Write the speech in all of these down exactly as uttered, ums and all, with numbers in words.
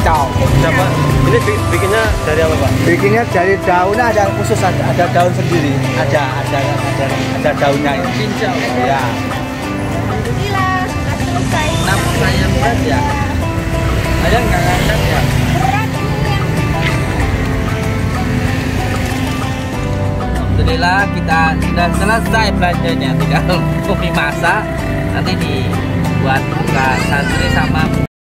cincau. Siapa? Ini bi- bikinnya dari apa, Pak? Bikinnya dari daunnya ada khusus, ada, ada daun sendiri, ada ada ada, ada daunnya ini. Cincau. Ya. Alhamdulillah, sudah selesai. Kenapa saya berat ya? Ada nggak ngangkat ya? Berat ini yang Alhamdulillah kita sudah selesai belanjanya, tinggal kopi masak nanti dibuat buka santri sama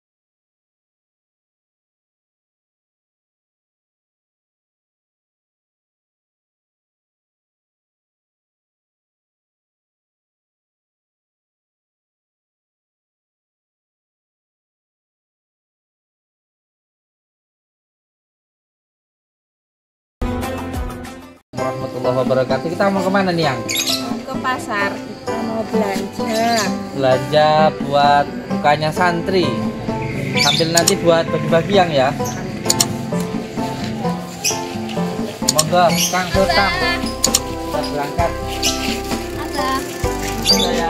warahmatullahi wabarakatuh. Kita mau kemana nih, Yang? mau ke pasar, kita mau belanja. Belanja buat bukanya santri, sambil nanti buat bagi-bagi Yang ya. Monggo, Kang Sultan, kita berangkat. Ada. Saya.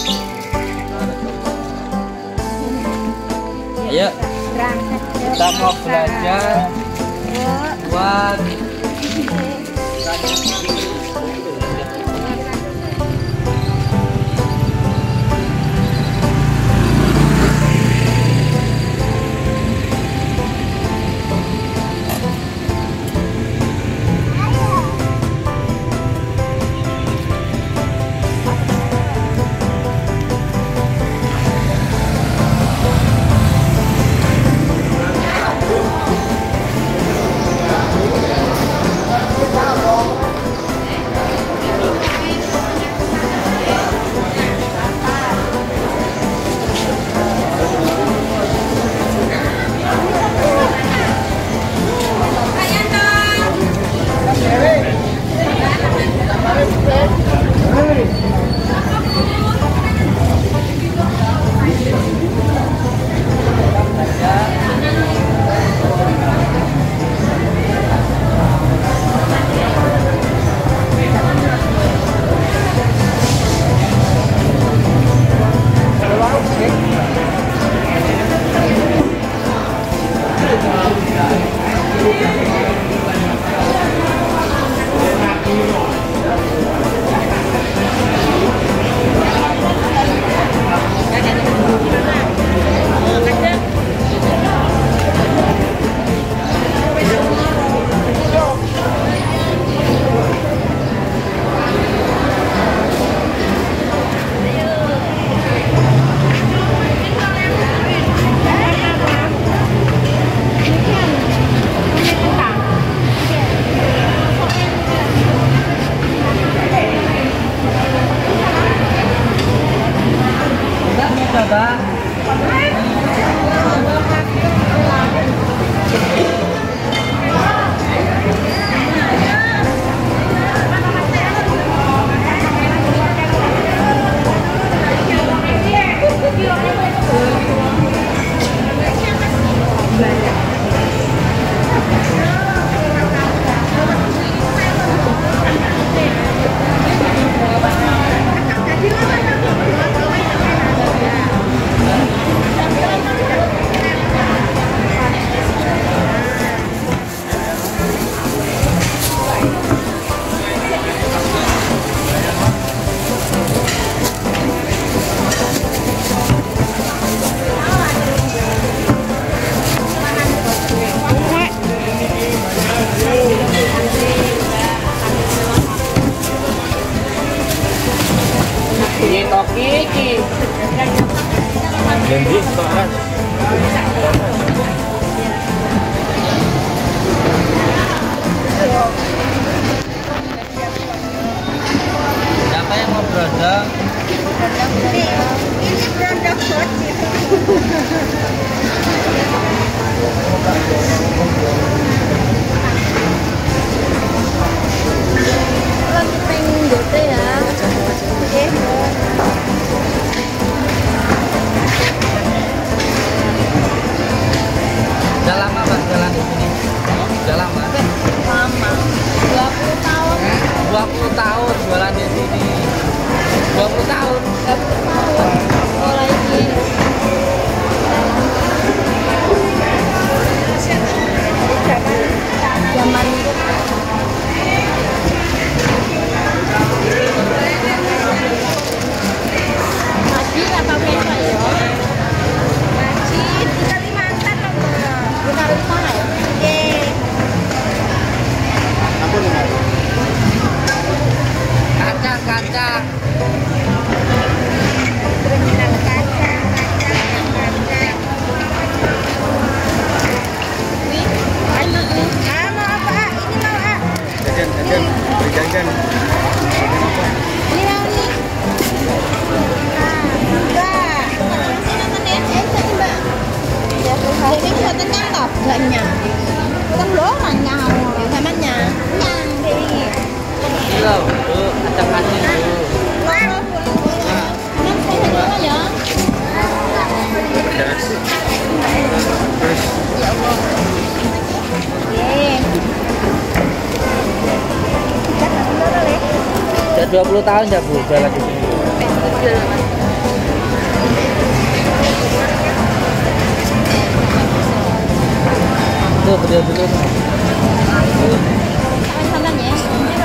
Ayo, Berangkat ke kita mau pasar. belanja Yuk. buat coba. Janji, sekarang. Siapa yang mau berondong? Ini produk lagi pengen gote ya. Oke. Udah lama Bang jalan di sini? Udah lama? Lama. dua puluh tahun. dua puluh tahun jualan di sini. dua puluh tahun. dua puluh tahun. Mulai di kaca. Terminal kaca, kaca, kaca. Wih, anu, ah mau apa? Ah? Ini mau ah? Jajan, jajan, beli jajan. Ini mau nih. Ah, enggak. Ini mana ya? Eh, sini mbak. Ya, ini bisa kenyang toh? Enggak kenyang. Kan belum kenyang. Sama kenyang. Kenyang deh. Iya, tuh acak-acak tuh. Wah, boleh. Enam saya dulu ya. Pedas. Terus Ya Allah. Ye. Udah dua puluh tahun ya Bu jualan di sini. Tuh betul-betul. Salam ya.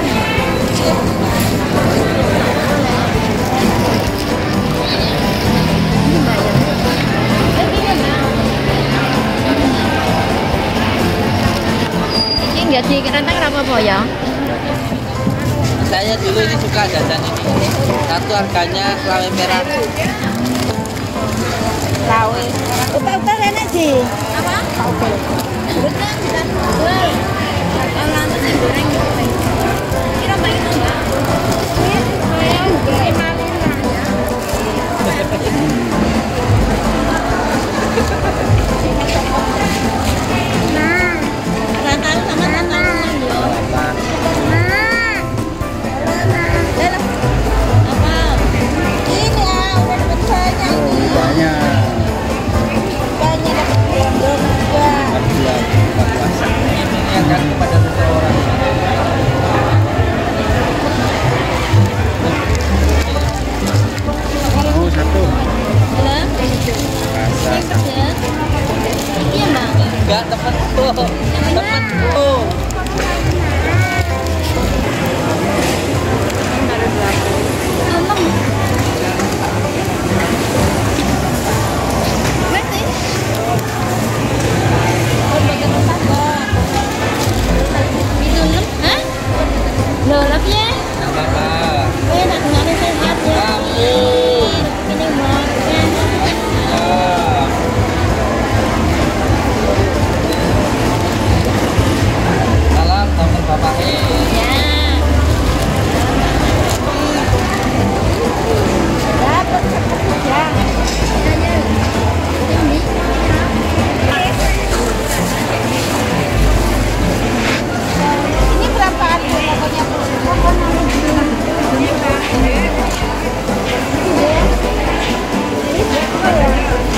Ini enggak di kerantang berapa po ya? Saya dulu ini suka jajan ini. Satu harganya selawai merah. Lawe. Upa-upa sana sih. Apa? Oke. Betul, bisa. Woi. Kalau nanti goreng goreng. Kira baik enggak? Iya, saya enggak. Nah, rantang sama rantang dulu. Nah, apa? Ini ah, udah dapat banyak ini. banyak. Banyak dapat belum juga. Bulan buka puasa. Mengingatkan kepada seseorang. Oh, satu. Belum? Rasa. Ya. Iya, Mbak. Enggak temenku. Temenku. Ngomong. Berarti? Oh, bagian empat kok. Itu enam? Hah? Loh, lapnya? Enggak apa-apa. Eh, nak nyari sehat ya. Ampun. Ini mau. Ah. Salam teman Bapak E. Ya. Dapat seperti ya. Ini. Ini berapaan Bu? Pokoknya Bu. Pokoknya ini berapa ya?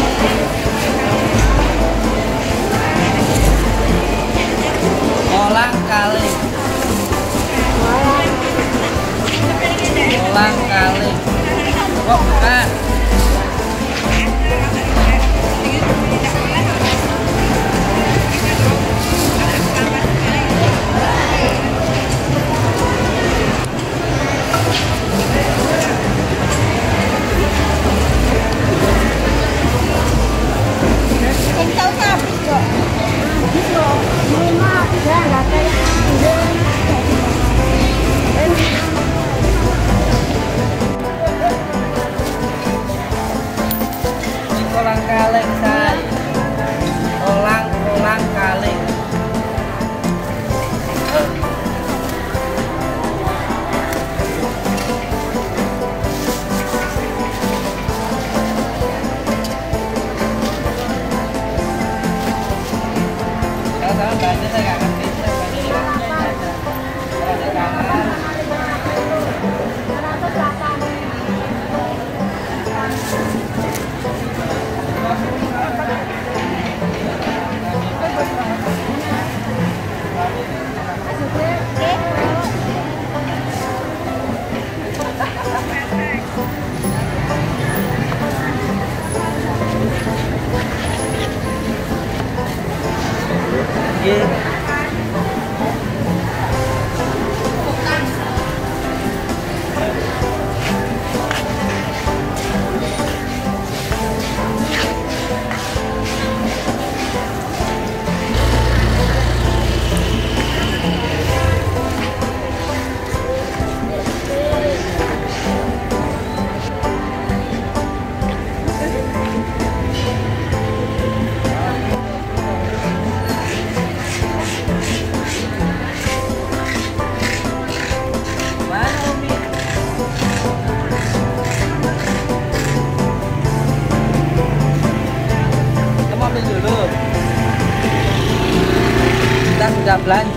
Olang kali. Olang kali. Oh, bukan. Yang tahu habis kok. Habis loh. Memang udah nggak kayak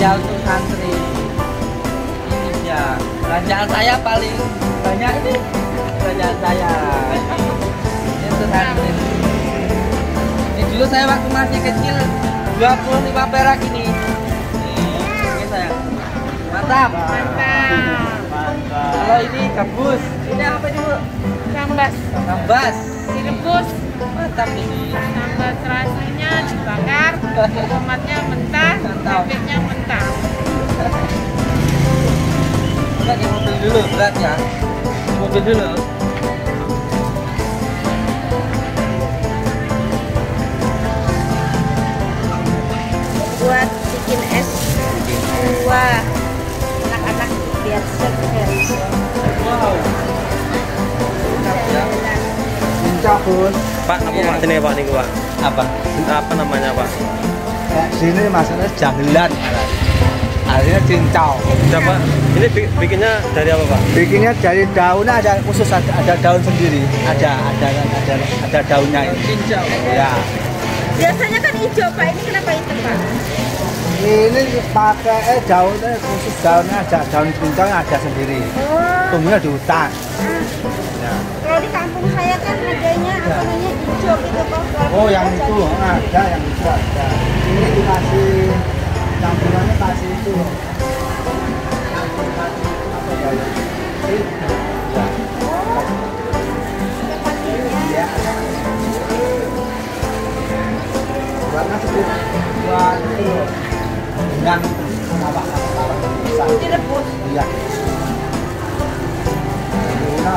spesial untuk santri. Ini dia belanjaan saya paling banyak ini, belanjaan saya ini untuk santri. Ini dulu saya waktu masih kecil dua puluh lima perak ini. Ini saya. Mantap. Mantap. Kalau ini gabus, ini apa ini Bu? Gambas. Gambas. Direbus. Mantap ini. Sambal terasinya dibakar, tomatnya mentah, cabenya mentah. Kita di mobil dulu, berat ya. Di mobil dulu. Buat bikin es buah anak-anak biar segar. Wow. Cincau bos. Pak, apa Pak sini Pak niku Pak? Apa? Apa namanya Pak? Ya, sini maksudnya jahelan. Artinya cincau. Siapa? Ini bi- bikinnya dari apa Pak? Bikinnya dari daun ada khusus ada, ada daun sendiri. Ada ada ada ada daunnya ini. Cincau. Ya. Biasanya kan hijau Pak, ini kenapa hitam Pak? Ini pakai eh, daunnya khusus daunnya ada daun cincaunya ada sendiri. Oh. Tumbuhnya di hutan. Ya. Kalau di kampung saya kan adanya apa namanya hijau gitu Pak. Oh yang itu ada yang itu ada. Ini dikasih campurannya kasih itu. Apa ya? Ya. Ya. Warna seperti buat itu yang apa apa bisa Direbus. iya. Nah,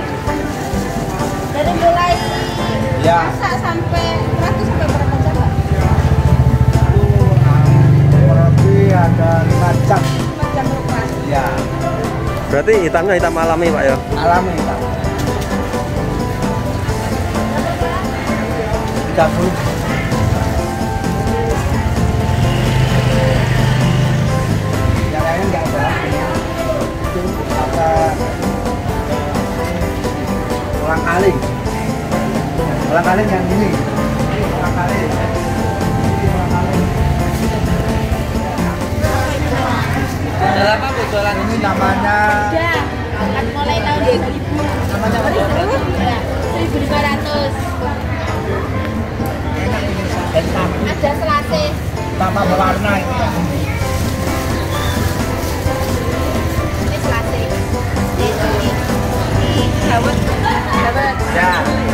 Dari mulai ya. masak sampai seratus sampai berapa jam Pak? Itu kurang lebih ada lima jam. lima jam lepas. Ya, Berarti hitamnya hitam alami Pak ya? alami Pak. tiga puluh. Yang lain enggak ada. Itu apa? Ulang kali. Ulang kali yang ini. Ini ulang kali. Ini ulang kali. Udah lama Bu jualan Ini namanya Udah, kan mulai tahun dua ribu. namanya apa? Ya, seribu lima ratus. Enak ini enak. Ada selasi. Tambah berwarna ini. Ini selasi. Ini ini ini dawet. Dawet. Ya,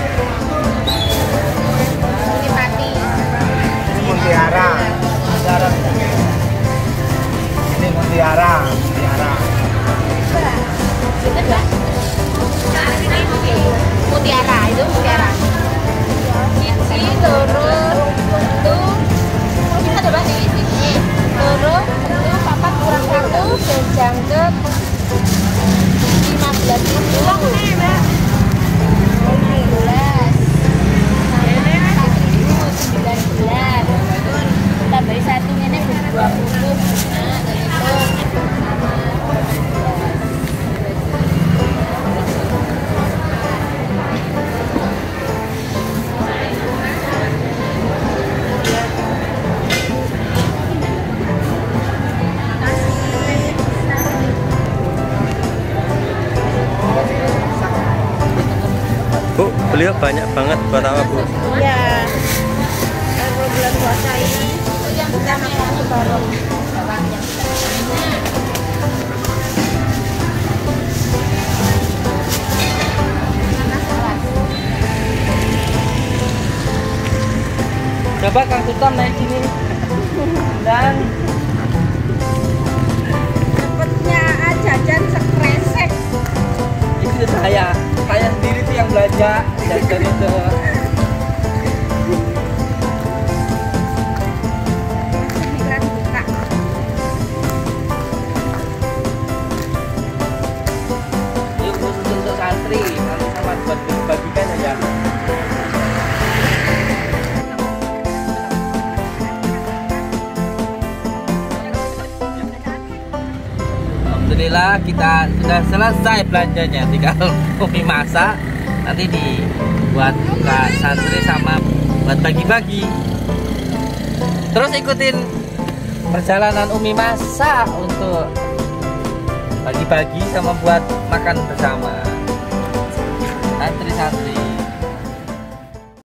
Ini pati. ini mutiara. Mutiara. Ini mutiara, mutiara. Itu Mbak. Nah, ini mutiara, itu mutiara. Ini loro, itu kita coba di sini. Loro, itu papat kurang satu, dan jangkep lima belas ribu. Lima belas. Satu ribu sembilan belas. Tambahin satu ini dua puluh. Nah, itu. Bu, beliau banyak banget buat apa Bu? Ya, kalau bulan puasa ini yang kita makan baru. Coba Kang Tutam naik sini. Dan Dapatnya jajan sekresek. itu saya, saya sendiri tuh yang belanja jajan itu. Pikiran buka. Ini khusus untuk santri, nanti sama buat bagikan aja. Alhamdulillah kita sudah selesai belanjanya, tinggal kopi masak nanti dibuat buka santri sama buat bagi-bagi. Terus ikutin perjalanan Umi masak untuk bagi-bagi sama buat makan bersama.